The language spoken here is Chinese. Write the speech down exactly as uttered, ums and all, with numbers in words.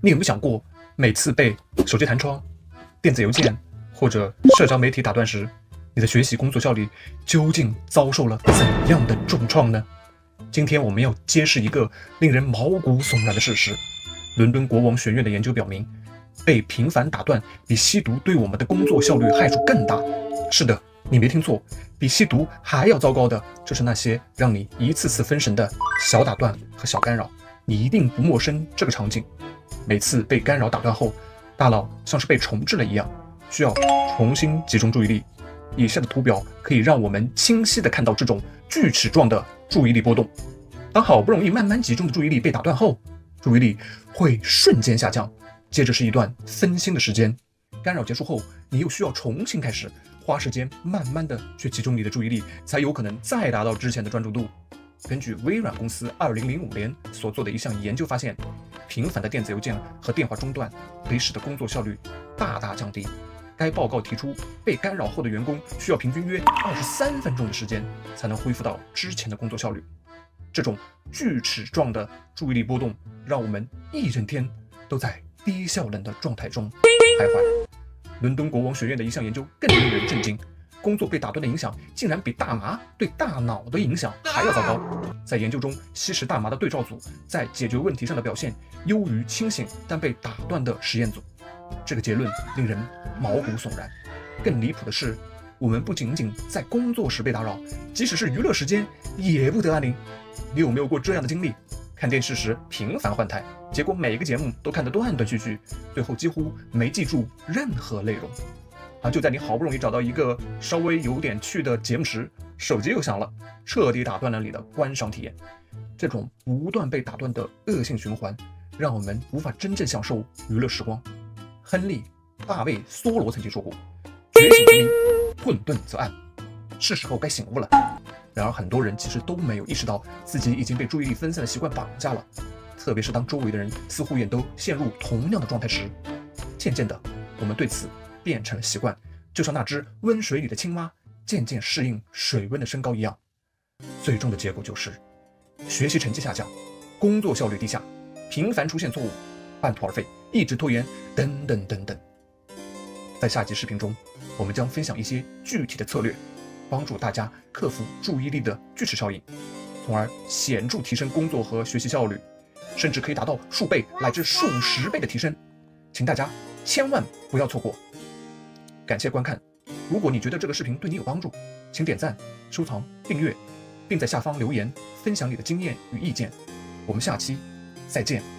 你有没有想过，每次被手机弹窗、电子邮件或者社交媒体打断时，你的学习工作效率究竟遭受了怎样的重创呢？今天我们要揭示一个令人毛骨悚然的事实：伦敦国王学院的研究表明，被频繁打断比吸毒对我们的工作效率害处更大。是的，你没听错，比吸毒还要糟糕的就是那些让你一次次分神的小打断和小干扰。你一定不陌生这个场景。每次被干扰打断后，大脑像是被重置了一样，需要重新集中注意力。以下的图表可以让我们清晰地看到这种锯齿状的注意力波动。当好不容易慢慢集中的注意力被打断后，注意力会瞬间下降，接着是一段分心的时间。干扰结束后，你又需要重新开始，花时间慢慢的去集中你的注意力，才有可能再达到之前的专注度。根据微软公司二零零五年所做的一项研究发现，频繁的电子邮件和电话中断可以使得工作效率大大降低。该报告提出，被干扰后的员工需要平均约二十三分钟的时间才能恢复到之前的工作效率。这种锯齿状的注意力波动，让我们一整天都在低效能的状态中徘徊。伦敦国王学院的一项研究更令人震惊，工作被打断的影响竟然比大麻对大脑的影响还要糟糕。在研究中，吸食大麻的对照组在解决问题上的表现优于清醒但被打断的实验组。这个结论令人毛骨悚然。更离谱的是，我们不仅仅在工作时被打扰，即使是娱乐时间也不得安宁。你有没有过这样的经历？看电视时频繁换台，结果每个节目都看得断断续续，最后几乎没记住任何内容。啊！就在你好不容易找到一个稍微有点趣的节目时，手机又响了，彻底打断了你的观赏体验。这种不断被打断的恶性循环，让我们无法真正享受娱乐时光。亨利·大卫·梭罗曾经说过：“觉醒则明，混沌则暗。”是时候该醒悟了。然而，很多人其实都没有意识到自己已经被注意力分散的习惯绑架了，特别是当周围的人似乎也都陷入同样的状态时，渐渐的，我们对此变成了习惯，就像那只温水里的青蛙渐渐适应水温的升高一样。最终的结果就是学习成绩下降，工作效率低下，频繁出现错误，半途而废，一直拖延，等等等等。在下集视频中，我们将分享一些具体的策略，帮助大家克服注意力的锯齿效应，从而显著提升工作和学习效率，甚至可以达到数倍乃至数十倍的提升。请大家千万不要错过。感谢观看，如果你觉得这个视频对你有帮助，请点赞、收藏、订阅，并在下方留言分享你的经验与意见。我们下期再见。